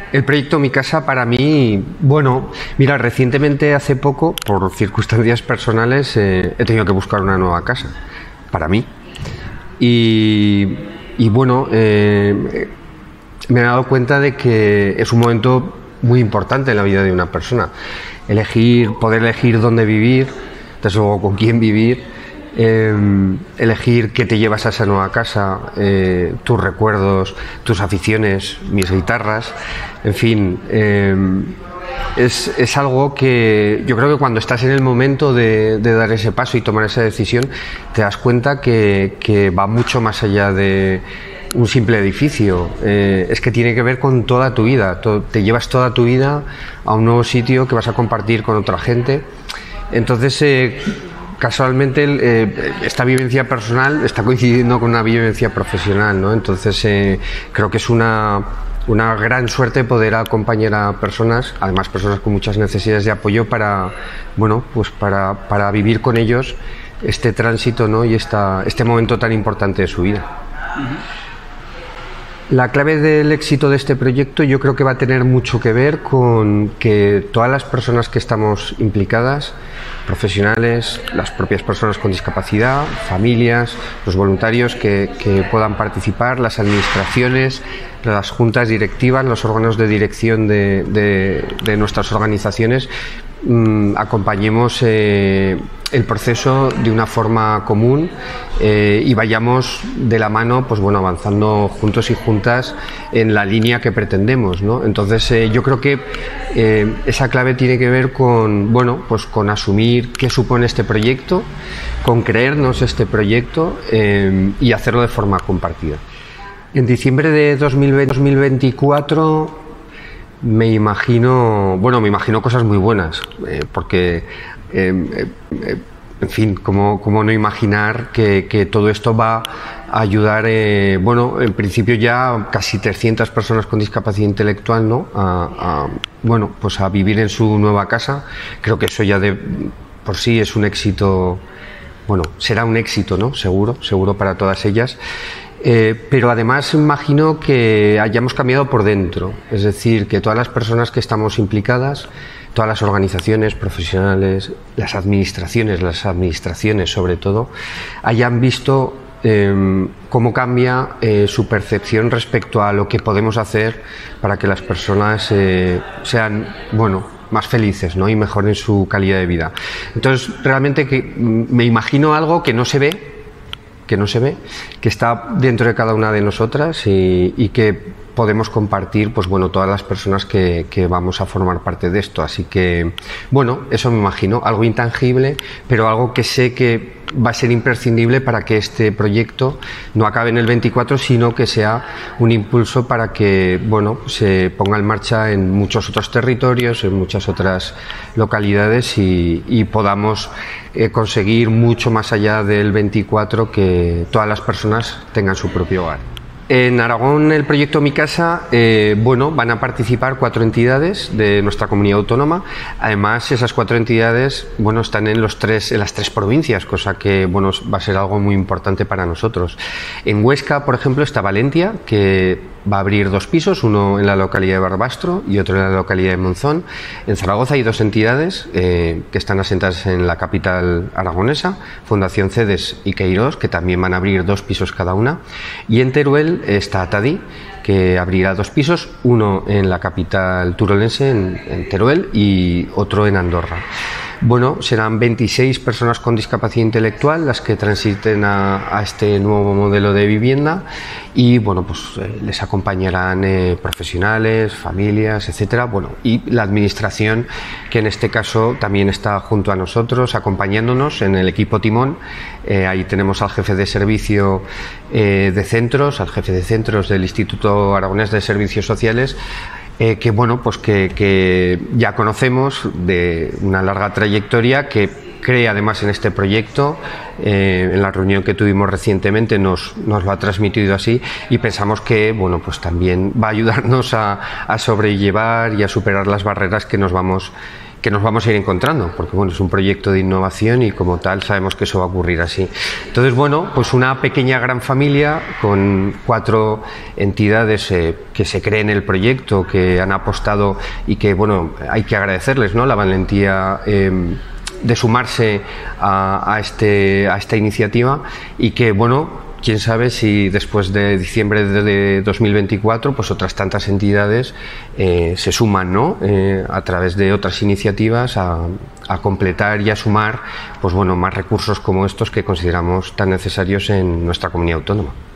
El proyecto Mi Casa para mí, bueno, mira, recientemente, hace poco, por circunstancias personales, he tenido que buscar una nueva casa para mí. Y bueno, me he dado cuenta de que es un momento muy importante en la vida de una persona. Poder elegir dónde vivir, desde luego con quién vivir, elegir qué te llevas a esa nueva casa, tus recuerdos, tus aficiones, mis guitarras, en fin, es algo que yo creo que cuando estás en el momento de dar ese paso y tomar esa decisión, te das cuenta que va mucho más allá de un simple edificio. Es que tiene que ver con toda tu vida. Te llevas toda tu vida a un nuevo sitio que vas a compartir con otra gente. Entonces, casualmente, esta vivencia personal está coincidiendo con una vivencia profesional, ¿no? Entonces, creo que es una gran suerte poder acompañar a personas, además personas con muchas necesidades de apoyo, para vivir con ellos este tránsito, ¿no? Y este momento tan importante de su vida. La clave del éxito de este proyecto yo creo que va a tener mucho que ver con que todas las personas que estamos implicadas, profesionales, las propias personas con discapacidad, familias, los voluntarios que puedan participar, las administraciones, las juntas directivas, los órganos de dirección de nuestras organizaciones, acompañemos el proceso de una forma común y vayamos de la mano, pues bueno, avanzando juntos y juntas en la línea que pretendemos, ¿no? Entonces, yo creo que esa clave tiene que ver con, bueno, pues con asumir qué supone este proyecto, con creernos este proyecto y hacerlo de forma compartida. En diciembre de 2024 me imagino cosas muy buenas, porque en fin, ¿cómo no imaginar que todo esto va a ayudar, en principio ya casi 300 personas con discapacidad intelectual, ¿no? Pues a vivir en su nueva casa. Creo que eso ya por sí es un éxito, será un éxito, ¿no? Seguro para todas ellas. Pero además imagino que hayamos cambiado por dentro, es decir, que todas las personas que estamos implicadas, todas las organizaciones profesionales, las administraciones sobre todo, hayan visto cómo cambia su percepción respecto a lo que podemos hacer para que las personas sean, más felices, ¿no? Y mejoren su calidad de vida. Entonces, realmente me imagino algo que no se ve, que está dentro de cada una de nosotras y que podemos compartir, todas las personas que vamos a formar parte de esto. Así que, eso me imagino, algo intangible, pero algo que sé que va a ser imprescindible para que este proyecto no acabe en el 24, sino que sea un impulso para que, se ponga en marcha en muchos otros territorios, en muchas otras localidades y podamos conseguir mucho más allá del 24, que todas las personas tengan su propio hogar. En Aragón, el proyecto Mi Casa, van a participar 4 entidades de nuestra comunidad autónoma. Además, esas 4 entidades, están en las 3 provincias, cosa que, va a ser algo muy importante para nosotros. En Huesca, por ejemplo, está Valentia, que va a abrir 2 pisos, uno en la localidad de Barbastro y otro en la localidad de Monzón. En Zaragoza hay 2 entidades que están asentadas en la capital aragonesa, Fundación CEDES y Queirós, que también van a abrir 2 pisos cada una. Y en Teruel está Tadí, que abrirá 2 pisos, uno en la capital turolense, en Teruel, y otro en Andorra. Serán 26 personas con discapacidad intelectual las que transiten a este nuevo modelo de vivienda y les acompañarán profesionales, familias, etcétera, y la administración, que en este caso también está junto a nosotros acompañándonos en el equipo timón. Ahí tenemos al jefe de servicio de centros, al jefe de centros del Instituto Aragonés de Servicios Sociales, que ya conocemos de una larga trayectoria, que cree además en este proyecto. En la reunión que tuvimos recientemente nos lo ha transmitido así y pensamos que también va a ayudarnos a sobrellevar y a superar las barreras que nos vamos que nos vamos a ir encontrando, porque bueno, es un proyecto de innovación y como tal sabemos que eso va a ocurrir así. Entonces, bueno, pues una pequeña gran familia con 4 entidades que se creen en el proyecto, que han apostado y que, bueno, hay que agradecerles, ¿no?, la valentía de sumarse a esta iniciativa y que, bueno, quién sabe si después de diciembre de 2024 pues otras tantas entidades se suman, ¿no?, a través de otras iniciativas a completar y a sumar, pues bueno, más recursos como estos que consideramos tan necesarios en nuestra comunidad autónoma.